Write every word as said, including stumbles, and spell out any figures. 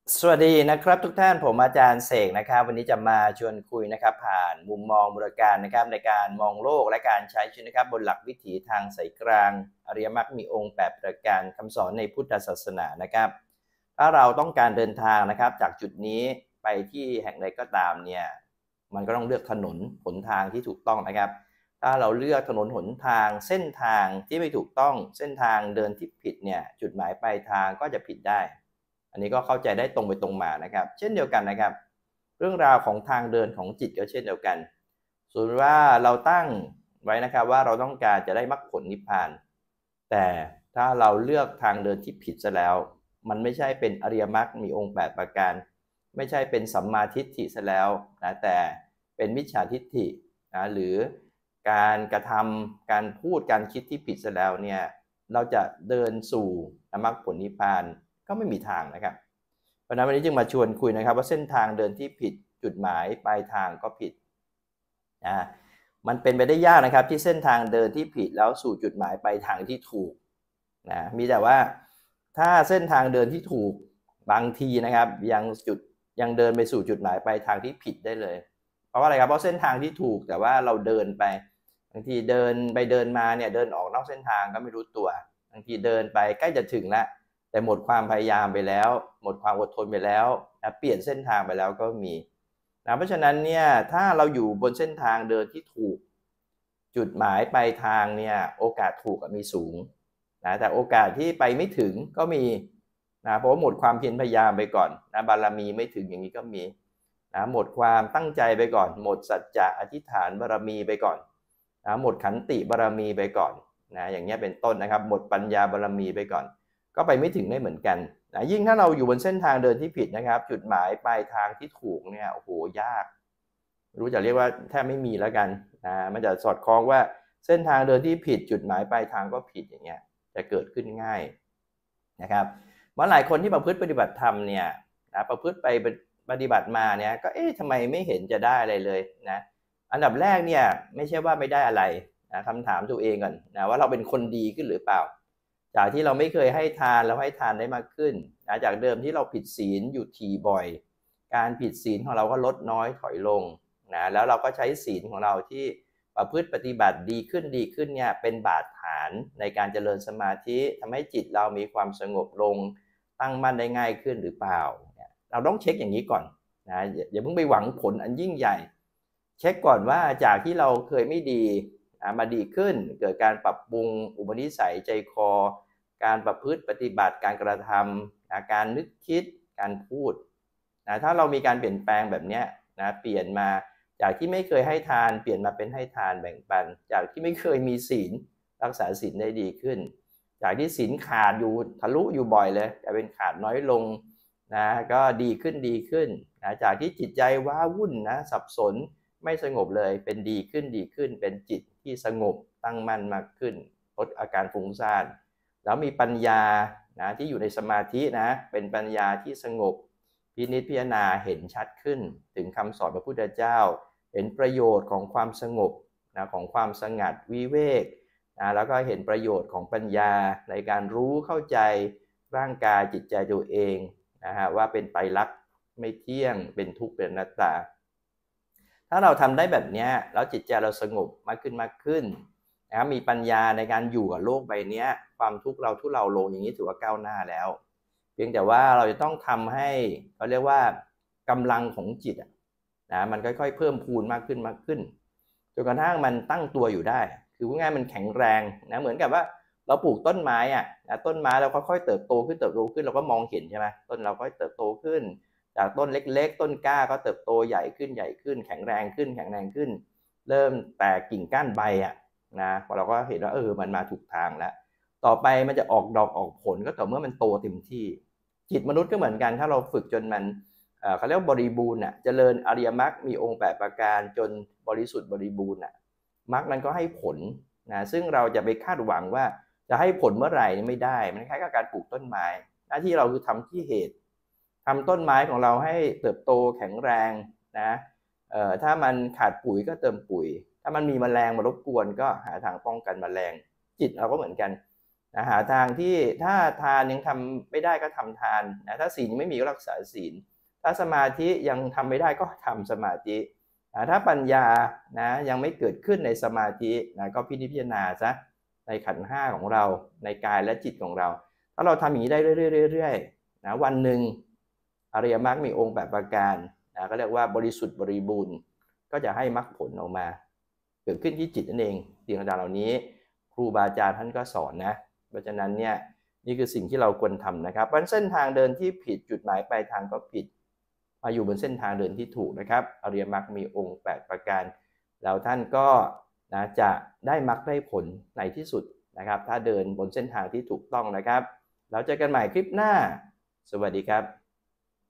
สวัสดีนะครับทุกท่านผมอาจารย์เสกนะครับวันนี้จะมาชวนคุยนะครับผ่านมุมมองบูรการนะครับในการมองโลกและการใช้ชีวิตนะครับบนหลักวิถีทางสายกลางอริยมรรคมีองค์แปดประการคำสอนในพุทธศาสนานะครับถ้าเราต้องการเดินทางนะครับจากจุดนี้ไปที่แห่งใดก็ตามเนี่ยมันก็ต้องเลือกถนนหนทางที่ถูกต้องนะครับถ้าเราเลือกถนนหนทางเส้นทางที่ไม่ถูกต้องเส้นทางเดินที่ผิดเนี่ยจุดหมายปลายทางก็จะผิดได้อันนี้ก็เข้าใจได้ตรงไปตรงมานะครับเช่นเดียวกันนะครับเรื่องราวของทางเดินของจิตก็เช่นเดียวกันส่วนว่าเราตั้งไว้นะครับว่าเราต้องการจะได้มรรคผลนิพพานแต่ถ้าเราเลือกทางเดินที่ผิดซะแล้วมันไม่ใช่เป็นอริยมรรคมีองค์แปดประการไม่ใช่เป็นสัมมาทิฏฐิซะแล้วนะแต่เป็นมิจฉาทิฏฐินะหรือการกระทำการพูดการคิดที่ผิดซะแล้วเนี่ยเราจะเดินสู่มรรคผลนิพพานก็ไม่มีทางนะครับเพราะนั้นวันนี้จึงมาชวนคุยนะครับว่าเส้นทางเดินที่ผิดจุดหมายปลายทางก็ผิดนะมันเป็นไปได้ยากนะครับที่เส้นทางเดินที่ผิดแล้วสู่จุดหมายปลายทางที่ถูกนะมีแต่ว่าถ้าเส้นทางเดินที่ถูกบางทีนะครับยังจุดยังเดินไปสู่จุดหมายปลายทางที่ผิดได้เลยเพราะว่าอะไรครับเพราะเส้นทางที่ถูกแต่ว่าเราเดินไปบางทีเดินไปเดินมาเนี่ยเดินออกนอกเส้นทางก็ไม่รู้ตัวบางทีเดินไปใกล้จะถึงแล้วแต่หมดความพยายามไปแล้วหมดความอดทนไปแล้วนะเปลี่ยนเส้นทางไปแล้วก็มีนะเพราะฉะนั้นเนี่ยถ้าเราอยู่บนเส้นทางเดินที่ถูกจุดหมายปลายทางเนี่ยโอกาสถูกมีสูงนะแต่โอกาสที่ไปไม่ถึงก็มีนะเพราะว่าหมดความเพียรพยายามไปก่อนนะบารมีไม่ถึงอย่างนี้ก็มีนะหมดความตั้งใจไปก่อนหมดสัจจะอธิษฐานบารมีไปก่อนนะหมดขันติบารมีไปก่อนนะอย่างเงี้ยเป็นต้นนะครับหมดปัญญาบารมีไปก่อนก็ไปไม่ถึงได้เหมือนกันนะยิ่งถ้าเราอยู่บนเส้นทางเดินที่ผิดนะครับจุดหมายปลายทางที่ถูกเนี่ยโอ้โหยากรู้จะเรียกว่าแทบไม่มีแล้วกันนะมันจะสอดคล้องว่าเส้นทางเดินที่ผิดจุดหมายปลายทางก็ผิดอย่างเงี้ยจะเกิดขึ้นง่ายนะครับเมื่อหลายคนที่ประพฤติปฏิบัติธรรมเนี่ยนะประพฤติไปปฏิบัติมาเนี่ยก็เอ๊ะทำไมไม่เห็นจะได้อะไรเลยนะอันดับแรกเนี่ยไม่ใช่ว่าไม่ได้อะไรนะคำถามตัวเองก่อนนะว่าเราเป็นคนดีขึ้นหรือเปล่าจากที่เราไม่เคยให้ทานเราให้ทานได้มากขึ้นนะจากเดิมที่เราผิดศีลอยู่ทีบ่อยการผิดศีลของเราก็ลดน้อยถอยลงนะแล้วเราก็ใช้ศีลของเราที่ประพฤติปฏิบัติดีขึ้นดีขึ้นเนี่ยเป็นบาดฐานในการเจริญสมาธิทำให้จิตเรามีความสงบลงตั้งมั่นได้ง่ายขึ้นหรือเปล่าเราต้องเช็คอย่างนี้ก่อนนะอย่าเพิ่งไปหวังผลอันยิ่งใหญ่เช็คก่อนว่าจากที่เราเคยไม่ดีมาดีขึ้นเกิดการปรับปรุงอุปนิสัยใจคอการประพฤติปฏิบัติการกระทำการนึกคิดการพูดนะถ้าเรามีการเปลี่ยนแปลงแบบนี้นะเปลี่ยนมาจากที่ไม่เคยให้ทานเปลี่ยนมาเป็นให้ทานแบ่งปันจากที่ไม่เคยมีศีลรักษาศีลได้ดีขึ้นจากที่ศีลขาดอยู่ทะลุอยู่บ่อยเลยแต่เป็นขาดน้อยลงนะก็ดีขึ้นดีขึ้นนะจากที่จิตใจว้าวุ่นนะสับสนไม่สงบเลยเป็นดีขึ้นดีขึ้นเป็นจิตที่สงบตั้งมั่นมากขึ้นลดอาการฟุ้งซ่านแล้วมีปัญญานะที่อยู่ในสมาธินะเป็นปัญญาที่สงบพินิจพิจารณาเห็นชัดขึ้นถึงคำสอนพระพุทธเจ้าเห็นประโยชน์ของความสงบนะของความสงัดวิเวกนะแล้วก็เห็นประโยชน์ของปัญญาในการรู้เข้าใจร่างกายจิตใจตัวเองนะฮะว่าเป็นไตรลักษณ์ไม่เที่ยงเป็นทุกข์เป็นอนัตตาถ้าเราทำได้แบบนี้แล้วจิตใจเราสงบมากขึ้นมากขึ้นนะมีปัญญาในการอยู่กับโลกใบนี้ความทุกข์เราทุเลาลงอย่างนี้ถือว่าก้าวหน้าแล้วเพียงแต่ว่าเราจะต้องทำให้เขาเรียกว่ากำลังของจิตนะมันค่อยๆเพิ่มพูนมากขึ้นมากขึ้นจนกระทั่งมันตั้งตัวอยู่ได้คือว่าง่ายมันแข็งแรงนะเหมือนกับว่าเราปลูกต้นไม้อ่ะนะต้นไม้เราค่อยๆเติบโตขึ้นเติบโตขึ้นเราก็มองเห็นใช่ไหมต้นเราก็เติบโตขึ้นจากต้นเล็กๆต้นกล้าก็เติบโตใหญ่ขึ้นใหญ่ขึ้นแข็งแรงขึ้นแข็งแรงขึ้นเริ่มแตกกิ่งก้านใบอ่ะนะพอเราก็เห็นว่าเออมันมาถูกทางแล้วต่อไปมันจะออกดอกออกผลก็ต่อเมื่อมันโตเต็มที่จิตมนุษย์ก็เหมือนกันถ้าเราฝึกจนมันเขาเรียกว่าบริบูรณ์อ่ะเจริญอริยมรรคมีองค์แปดประการจนบริสุทธิ์บริบูรณ์อ่ะมรรคนั้นก็ให้ผลนะซึ่งเราจะไปคาดหวังว่าจะให้ผลเมื่อไหร่ไม่ได้มันคล้ายกับการปลูกต้นไม้หน้าที่เราคือทำที่เหตุทำต้นไม้ของเราให้เติบโตแข็งแรงนะเอ่อถ้ามันขาดปุ๋ยก็เติมปุ๋ยถ้ามันมีแมลงมารบกวนก็หาทางป้องกันแมลงจิตเราก็เหมือนกันนะหาทางที่ถ้าทานยังทำไม่ได้ก็ทำทานนะถ้าศีลยังไม่มีก็รักษาศีลถ้าสมาธิยังทำไม่ได้ก็ทำสมาธินะถ้าปัญญานะยังไม่เกิดขึ้นในสมาธินะก็พินิจพิจารณาซะในขันธ์ห้าของเราในกายและจิตของเราถ้าเราทำอย่างนี้ได้เรื่อยๆๆนะวันหนึ่งอริยมรรคมีองค์แปดประการนะก็เรียกว่าบริสุทธิ์บริบูรณ์ก็จะให้มรรคผลออกมาเกิดขึ้นที่จิตนั่นเองสิ่งต่างๆเหล่านี้ครูบาอาจารย์ท่านก็สอนนะเพราะฉะนั้นเนี่ยนี่คือสิ่งที่เราควรทำนะครับเพราะเส้นทางเดินที่ผิดจุดหมายปลายทางก็ผิดมาอยู่บนเส้นทางเดินที่ถูกนะครับอริยมรรคมีองค์แปดประการแล้วท่านก็นะจะได้มรรคได้ผลในที่สุดนะครับถ้าเดินบนเส้นทางที่ถูกต้องนะครับแล้วเจอกันใหม่คลิปหน้าสวัสดีครับ